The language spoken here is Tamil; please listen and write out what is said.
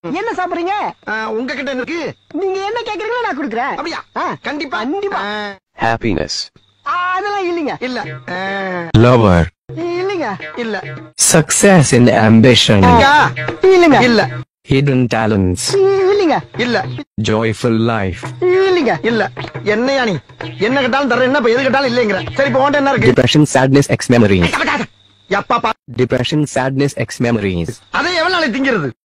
என்ன சாப்பிடுறீங்க? உங்ககிட்ட இருக்கு. நீங்க என்ன கேக்குறீங்களோ நான் கொடுக்குறேன். அப்படியா? கண்டிப்பா கண்டிப்பா. Happiness. அதெல்லாம் இல்லைங்க. இல்ல. Lover. இல்லைங்க. இல்ல. Success and ambition. இல்லைங்க. இல்ல. Hidden talents. இல்லைங்க. இல்ல. Joyful life. இல்லைங்க. இல்ல. என்னையா நீ என்ன கேட்டாலும் தர, என்ன எது கேட்டாலும் இல்லைங்கற. சரி இப்போ உன்கிட்ட என்ன இருக்கு? Depression, sadness, ex memories. எப்பா Depression, sadness, ex memories. அதை எவ்வளவு நாளைக்கு திங்கிறது?